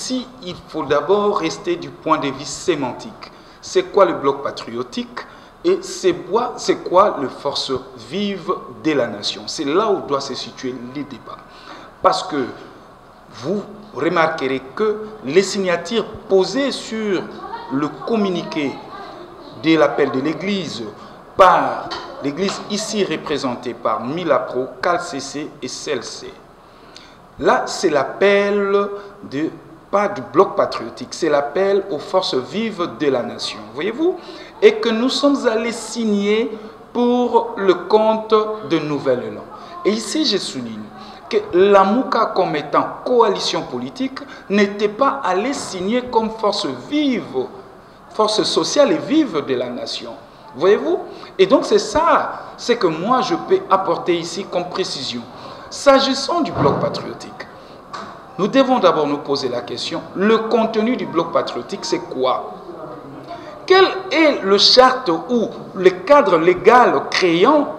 ici, il faut d'abord rester du point de vue sémantique. C'est quoi le bloc patriotique et c'est quoi les forces vives de la nation? C'est là où doit se situer les débats. Parce que vous remarquerez que les signatures posées sur le communiqué de l'appel de l'Église par l'Église ici représentée par Milapro, CalCC et CLC. Là, c'est l'appel pas du bloc patriotique, c'est l'appel aux forces vives de la nation, voyez-vous? Et que nous sommes allés signer pour le compte de Nouvel Élan. Et ici, je souligne que la MOUCA, comme étant coalition politique, n'était pas allée signer comme force vive, force sociale et vive de la nation. Voyez-vous? Et donc c'est ça, c'est que moi je peux apporter ici comme précision. S'agissant du bloc patriotique, nous devons d'abord nous poser la question, le contenu du bloc patriotique, c'est quoi? Quel est le charte ou le cadre légal créant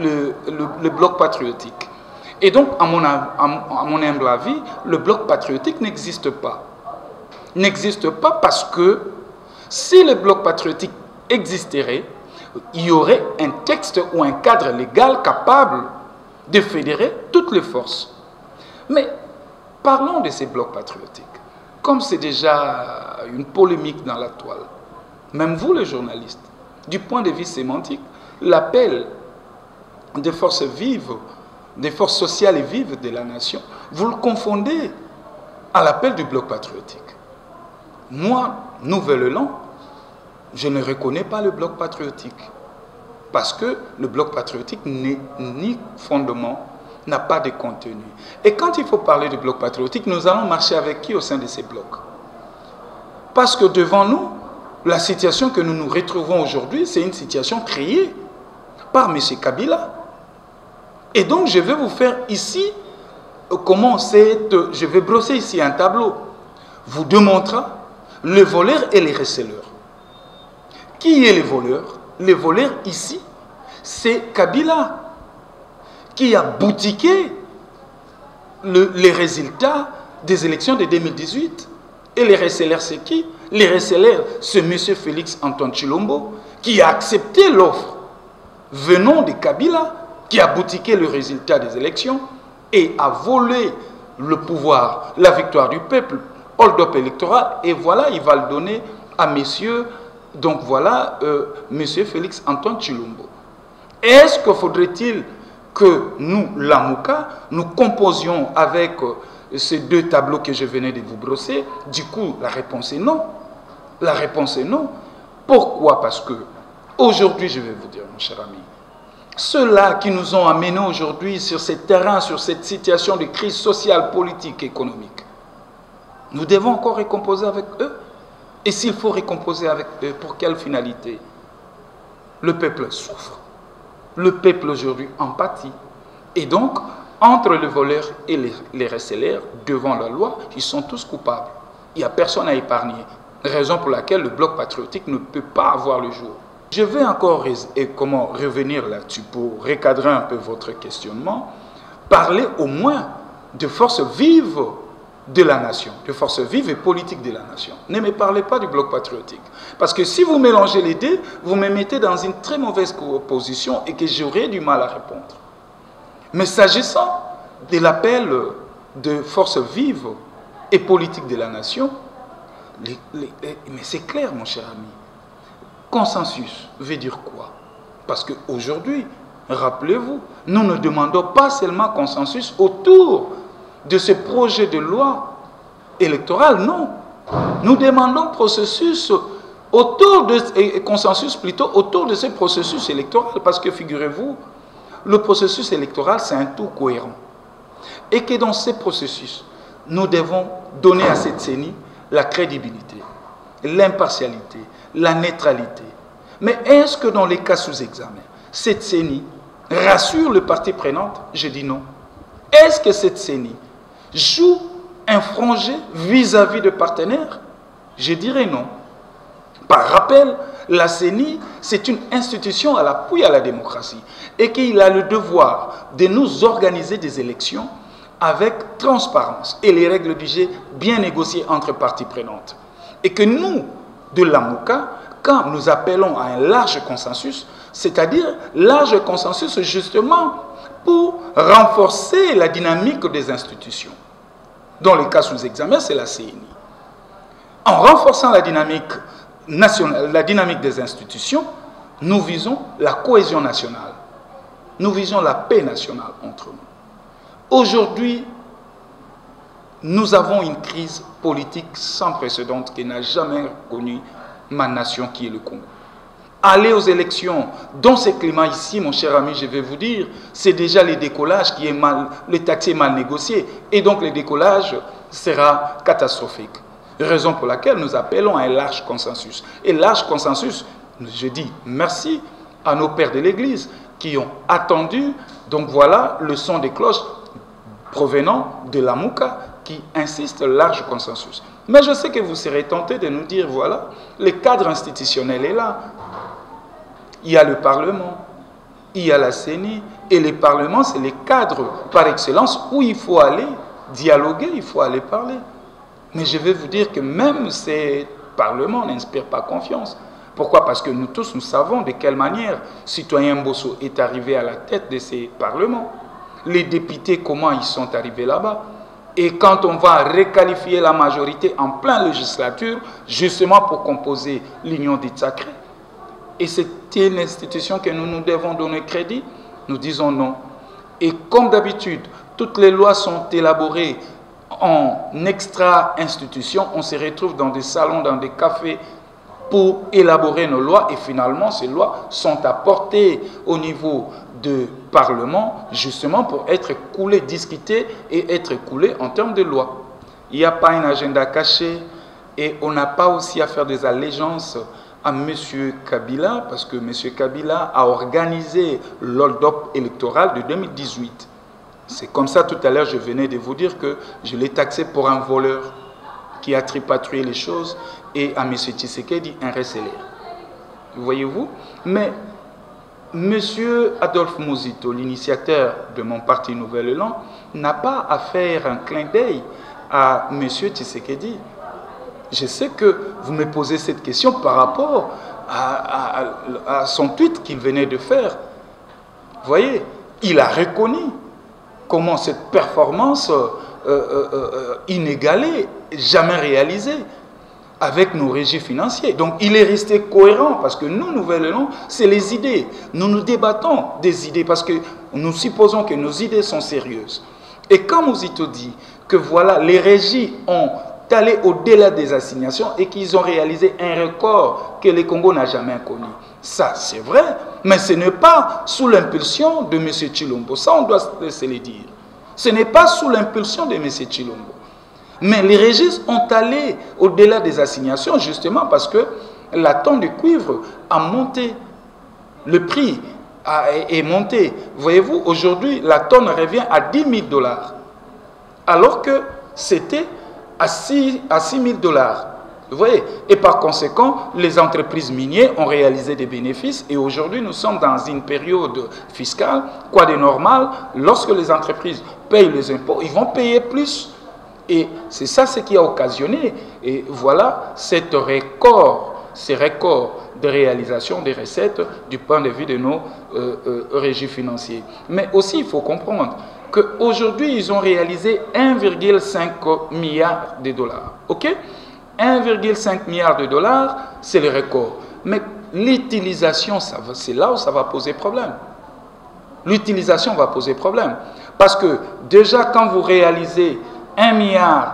le bloc patriotique? Et donc, à mon humble avis, le bloc patriotique n'existe pas. N'existe pas parce que si le bloc patriotique existerait, il y aurait un texte ou un cadre légal capable de fédérer toutes les forces. Mais parlons de ces blocs patriotiques. Comme c'est déjà une polémique dans la toile, même vous les journalistes, du point de vue sémantique, l'appel des forces vives, des forces sociales et vives de la nation, vous le confondez à l'appel du bloc patriotique. Moi, Nouvel Élan, je ne reconnais pas le bloc patriotique. Parce que le bloc patriotique n'est ni fondement, n'a pas de contenu. Et quand il faut parler de bloc patriotique, nous allons marcher avec qui au sein de ces blocs? Parce que devant nous, la situation que nous nous retrouvons aujourd'hui, c'est une situation créée par M. Kabila. Et donc, je vais vous faire ici, je vais brosser ici un tableau, vous démontrant les voleurs et les receleurs. Qui est les voleurs? Les voleurs ici, c'est Kabila qui a boutiqué les résultats des élections de 2018. Et les receleurs, c'est qui? Les receleurs, c'est M. Félix Antoine Tshilombo qui a accepté l'offre venant de Kabila, qui a boutiqué le résultat des élections et a volé le pouvoir, la victoire du peuple, hold-up électoral, et voilà, il va le donner à messieurs. Donc voilà, M. Félix Antoine Tshilombo. Est-ce que faudrait-il que nous, la MOUCA, nous composions avec ces deux tableaux que je venais de vous brosser? Du coup, la réponse est non. La réponse est non. Pourquoi? Parce que aujourd'hui, je vais vous dire, mon cher ami, ceux-là qui nous ont amenés aujourd'hui sur ces terrains, sur cette situation de crise sociale, politique, économique, nous devons encore recomposer avec eux. Et s'il faut recomposer avec eux, pour quelle finalité? Le peuple souffre. Le peuple aujourd'hui en pâtit. Et donc, entre les voleurs et les receleurs, devant la loi, ils sont tous coupables. Il n'y a personne à épargner. Raison pour laquelle le bloc patriotique ne peut pas avoir le jour. Je vais encore revenir là-dessus pour recadrer un peu votre questionnement. Parler au moins de forces vives de la nation, de forces vives et politiques de la nation. Ne me parlez pas du bloc patriotique. Parce que si vous mélangez les deux, vous me mettez dans une très mauvaise position et que j'aurai du mal à répondre. Mais s'agissant de l'appel de forces vives et politiques de la nation, mais c'est clair, mon cher ami. Consensus veut dire quoi? Parce qu'aujourd'hui, rappelez-vous, nous ne demandons pas seulement consensus autour de ce projet de loi électorale, non. Nous demandons consensus autour de ce processus électoral, parce que figurez-vous, le processus électoral, c'est un tout cohérent. Et que dans ce processus, nous devons donner à cette CENI la crédibilité, l'impartialité, la neutralité. Mais est-ce que dans les cas sous examen, cette CENI rassure le parti prenante? Je dis non. Est-ce que cette CENI joue un franc jeu vis-à-vis de partenaires? Je dirais non. Par rappel, la CENI, c'est une institution à l'appui à la démocratie et qu'il a le devoir de nous organiser des élections avec transparence et les règles du jeu bien négociées entre parties prenantes. Et que nous, de l'AMOCA, quand nous appelons à un large consensus, c'est-à-dire large consensus justement pour renforcer la dynamique des institutions. Dans le cas sous examen, c'est la CNI. En renforçant la dynamique nationale, la dynamique des institutions, nous visons la cohésion nationale. Nous visons la paix nationale entre nous. Aujourd'hui, nous avons une crise politique sans précédent qui n'a jamais connu ma nation qui est le Congo. Aller aux élections dans ce climat ici, mon cher ami, je vais vous dire, c'est déjà le décollage qui est mal, le taxi est mal négocié. Et donc le décollage sera catastrophique. Raison pour laquelle nous appelons à un large consensus. Et large consensus, je dis merci à nos pères de l'Église qui ont attendu, donc voilà le son des cloches provenant de la Mouka qui insiste large consensus. Mais je sais que vous serez tentés de nous dire, voilà, le cadre institutionnel est là. Il y a le Parlement, il y a la CENI, et le Parlement, c'est le cadre par excellence où il faut aller dialoguer, il faut aller parler. Mais je vais vous dire que même ces parlements n'inspirent pas confiance. Pourquoi? Parce que nous tous, nous savons de quelle manière citoyen Mbosso est arrivé à la tête de ces parlements. Les députés, comment ils sont arrivés là-bas. Et quand on va requalifier la majorité en pleine législature, justement pour composer l'union des sacrés, et c'est une institution que nous nous devons donner crédit, nous disons non. Et comme d'habitude, toutes les lois sont élaborées en extra-institution, on se retrouve dans des salons, dans des cafés pour élaborer nos lois et finalement ces lois sont apportées au niveau du Parlement justement pour être coulées, discutées et être coulées en termes de loi. Il n'y a pas un agenda caché et on n'a pas aussi à faire des allégeances à M. Kabila parce que M. Kabila a organisé l'hold-up électoral de 2018. C'est comme ça, tout à l'heure, je venais de vous dire que je l'ai taxé pour un voleur qui a tripatouillé les choses et à M. Tshisekedi, un receleur. Voyez-vous? Mais M. Adolphe Muzito, l'initiateur de mon parti Nouvel Élan, n'a pas à faire un clin d'œil à M. Tshisekedi. Je sais que vous me posez cette question par rapport à son tweet qu'il venait de faire. Vous voyez, il a reconnu comment cette performance inégalée, jamais réalisée, avec nos régies financiers. Donc il est resté cohérent parce que nous, Nouvel Élan, c'est les idées. Nous nous débattons des idées parce que nous supposons que nos idées sont sérieuses. Et quand Muzito dit que voilà, les régies ont allé au-delà des assignations et qu'ils ont réalisé un record que le Congo n'a jamais connu. Ça, c'est vrai, mais ce n'est pas sous l'impulsion de M. Tshilombo. Ça, on doit se le dire. Ce n'est pas sous l'impulsion de M. Tshilombo. Mais les régies ont allé au-delà des assignations justement parce que la tonne de cuivre a monté. Le prix est monté. Voyez-vous, aujourd'hui, la tonne revient à 10 000 $. Alors que c'était à 6 000 $. Vous voyez? Et par conséquent, les entreprises minières ont réalisé des bénéfices et aujourd'hui, nous sommes dans une période fiscale, quoi de normal, lorsque les entreprises payent les impôts, ils vont payer plus. Et c'est ça ce qui a occasionné, et voilà, ces records de réalisation des recettes du point de vue de nos régies financières. Mais aussi, il faut comprendre qu'aujourd'hui, ils ont réalisé 1,5 milliard de $. OK? 1,5 milliard de $, c'est le record. Mais l'utilisation, c'est là où ça va poser problème. L'utilisation va poser problème. Parce que déjà, quand vous réalisez 1,5 milliard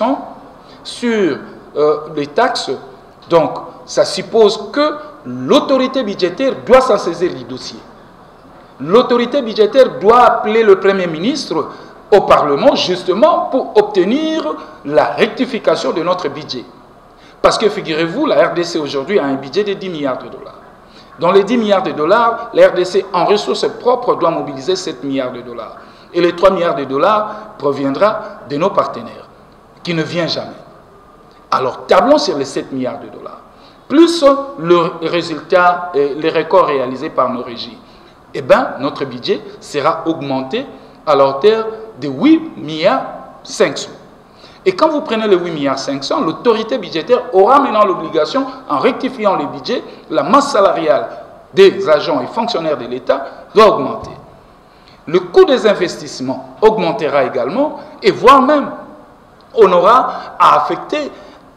sur les taxes, donc ça suppose que l'autorité budgétaire doit s'en saisir du dossier. L'autorité budgétaire doit appeler le Premier ministre au Parlement justement pour obtenir la rectification de notre budget. Parce que figurez-vous, la RDC aujourd'hui a un budget de 10 milliards de $. Dans les 10 milliards de $, la RDC en ressources propres doit mobiliser 7 milliards de $. Et les 3 milliards de $ proviendra de nos partenaires, qui ne vient jamais. Alors, tablons sur les 7 milliards de $, plus le résultat, les records réalisés par nos régies. Eh bien, notre budget sera augmenté à la hauteur de 8 milliards 500. Et quand vous prenez les 8 milliards 500, l'autorité budgétaire aura maintenant l'obligation, en rectifiant les budgets, la masse salariale des agents et fonctionnaires de l'État doit augmenter. Le coût des investissements augmentera également, et voire même, on aura à affecter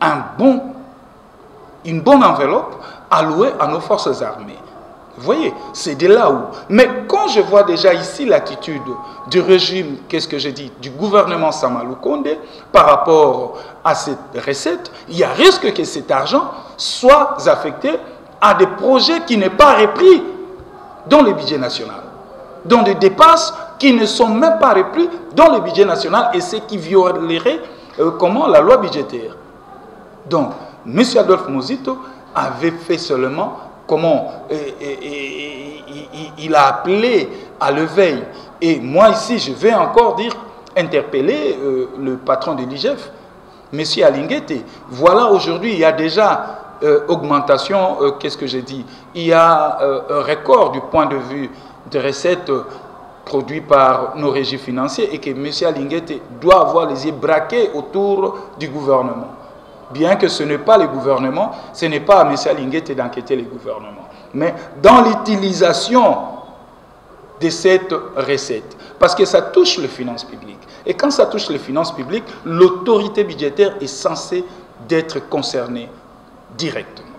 une bonne enveloppe allouée à nos forces armées. Vous voyez, c'est de là où... Mais quand je vois déjà ici l'attitude du régime, qu'est-ce que j'ai dit, du gouvernement Samalou Kondé par rapport à cette recette, il y a risque que cet argent soit affecté à des projets qui n'est pas repris dans le budget national, dans des dépenses qui ne sont même pas repris dans le budget national, et ce qui violerait la loi budgétaire. Donc, M. Adolphe Muzito avait fait seulement il a appelé à l'éveil. Et moi ici, je vais encore interpeller le patron de l'IGF, M. Alinguete. Voilà, aujourd'hui, il y a déjà augmentation, qu'est-ce que j'ai dit? Il y a un record du point de vue de recettes produites par nos régies financiers, et que M. Alinguete doit avoir les yeux braqués autour du gouvernement. Bien que ce n'est pas le gouvernement, ce n'est pas à M. Alinguete d'enquêter le gouvernement, mais dans l'utilisation de cette recette. Parce que ça touche les finances publiques. Et quand ça touche les finances publiques, l'autorité budgétaire est censée d'être concernée directement.